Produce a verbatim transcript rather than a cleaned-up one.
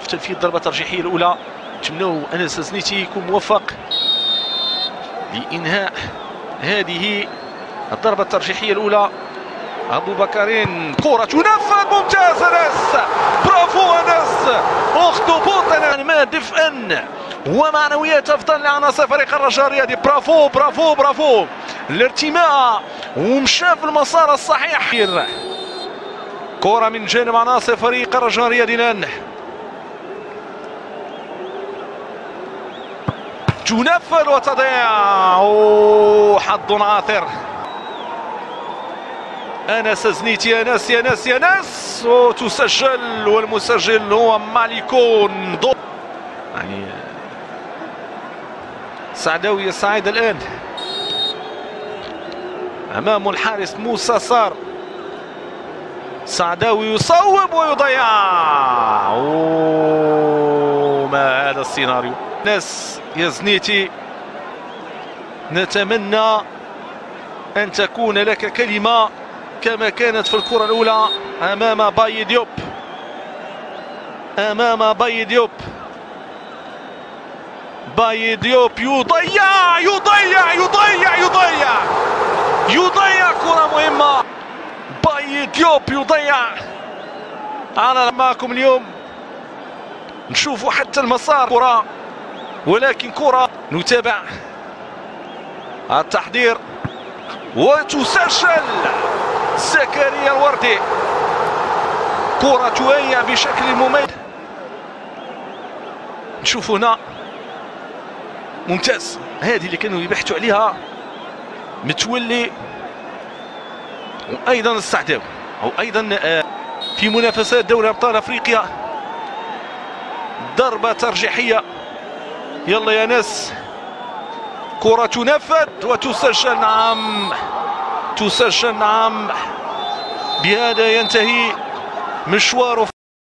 تنفيذ الضربه الترجيحيه الاولى. نتمنوا انس زنيتي يكون موفق لانهاء هذه الضربه الترجيحيه الاولى. ابو بكرين كره تنفذ ممتاز انس، برافو انس، اخطبوط ما دفئا ومعنويات افضل لعناصر فريق الرجاء الرياضي. برافو برافو برافو الارتماء ومشى في المسار الصحيح. كره من جانب عناصر فريق الرجاء الرياضي الان تنفذ وتضيع، حظ عاثر. انس زنيتي، انس يا ناس يا ناس، وتسجل والمسجل هو ماليكون. يعني سعداوي الصعيد الان امام الحارس موسى صار. سعداوي يصوب ويضيع. أوه ما هذا السيناريو. ناس يا زنيتي، نتمنى ان تكون لك كلمه كما كانت في الكره الاولى امام باي ديوب، امام باي ديوب. باي ديوب يضيع يضيع يضيع يضيع يضيع كرة مهمة. باي ديوب يضيع. أنا معكم اليوم نشوفوا حتى المسار كرة، ولكن كرة نتابع التحضير وتسجل. زكريا الوردي كرة تهيأ بشكل مميز. نشوف هنا ممتاز، هذه اللي كانوا يبحثوا عليها متولي وايضا السعداوي، او ايضا في منافسات دوري ابطال افريقيا. ضربه ترجيحيه، يلا يا ناس، كره تنفذ وتسجل. نعم تسجل، نعم. بهذا ينتهي مشوار